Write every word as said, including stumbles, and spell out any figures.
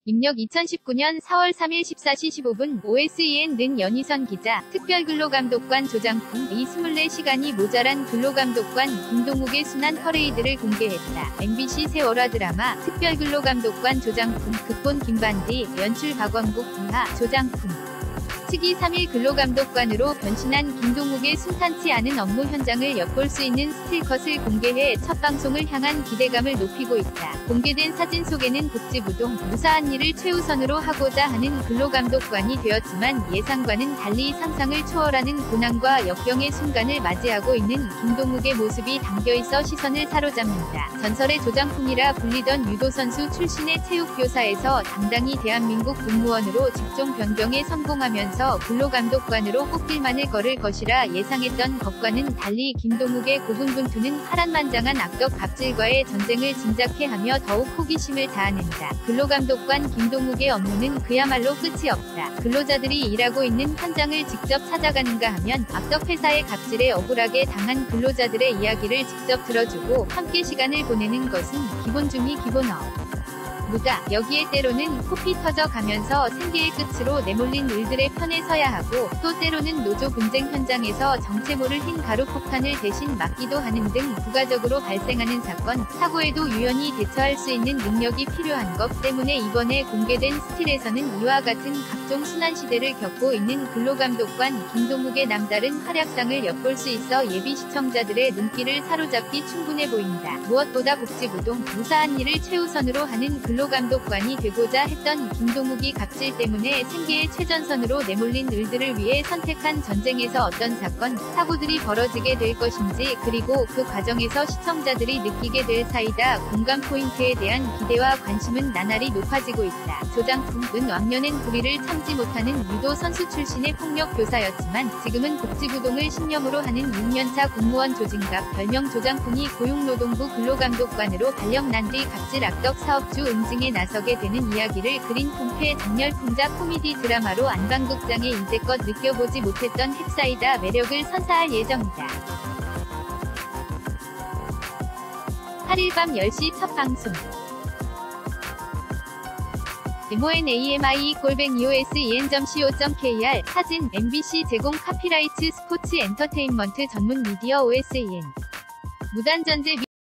입력 이천십구 년 사월 삼일 십사 시 십오 분 오에스이엔 는 연희선 기자, 특별근로감독관 조장품 이 이십사 시간이 모자란 근로감독관 김동욱의 순환 퍼레이드를 공개했다. 엠비씨 세월화 드라마 특별근로감독관 조장품 극본 김반디, 연출 박원국 이하 조장품 측이 삼 일 근로감독관으로 변신한 김동욱의 순탄치 않은 업무 현장을 엿볼 수 있는 스틸컷을 공개해 첫 방송을 향한 기대감을 높이고 있다. 공개된 사진 속에는 복지부동, 무사한 일을 최우선으로 하고자 하는 근로감독관이 되었지만 예상과는 달리 상상을 초월하는 고난과 역경의 순간을 맞이하고 있는 김동욱의 모습이 담겨있어 시선을 사로잡는다. 전설의 조장품이라 불리던 유도선수 출신의 체육교사에서 당당히 대한민국 공무원으로 직종 변경에 성공하면서 근로감독관으로 꽃길만을 걸을 것이라 예상했던 것과는 달리 김동욱의 고군분투는 파란만장한 악덕 갑질과의 전쟁을 짐작해하며 더욱 호기심을 다하는다. 근로감독관 김동욱의 업무는 그야말로 끝이 없다. 근로자들이 일하고 있는 현장을 직접 찾아가는가 하면 악덕 회사의 갑질에 억울하게 당한 근로자들의 이야기를 직접 들어주고 함께 시간을 보내는 것은 기본 중의 기본어. 무다. 여기에 때로는 코피 터져 가면서 생계의 끝으로 내몰린 일들의 편에 서야 하고 또 때로는 노조 분쟁 현장에서 정체 모를 흰 가루 폭탄을 대신 맞기도 하는 등 부가적으로 발생하는 사건, 사고에도 유연히 대처할 수 있는 능력이 필요한 것 때문에 이번에 공개된 스틸에서는 이와 같은 각종 순환시대를 겪고 있는 근로감독관 김동욱의 남다른 활약상을 엿볼 수 있어 예비 시청자들의 눈길을 사로잡기 충분해 보인다. 무엇보다 복지부동, 무사한 일을 최우선으로 하는 근로감독관이 되고자 했던 김동욱이 갑질 때문에 생계의 최전선으로 내몰린 을들을 위해 선택한 전쟁에서 어떤 사건, 사고들이 벌어지게 될 것인지 그리고 그 과정에서 시청자들이 느끼게 될 사이다 공감 포인트에 대한 기대와 관심은 나날이 높아지고 있다. 조장품은 왕년엔 불의를 참지 못하는 유도 선수 출신의 폭력 교사였지만 지금은 복지부동을 신념으로 하는 육 년차 공무원 조진갑 별명 조장품이 고용노동부 근로감독관으로 발령난 뒤 갑질 악덕 사업주 응징에 나서게 되는 이야기를 그린 통쾌 장렬풍자 코미디 드라마로 안방극장에 이제껏 느껴보지 못했던 햅사이다 매력을 선사할 예정이다. 팔 일 밤 열 시 첫 방송. 엠오엔에이엠아이 골뱅이 오에스이엔 점 씨오 점 케이알 사진 엠비씨 제공 카피라이트 스포츠 엔터테인먼트 전문 미디어 오에스이엔 무단전제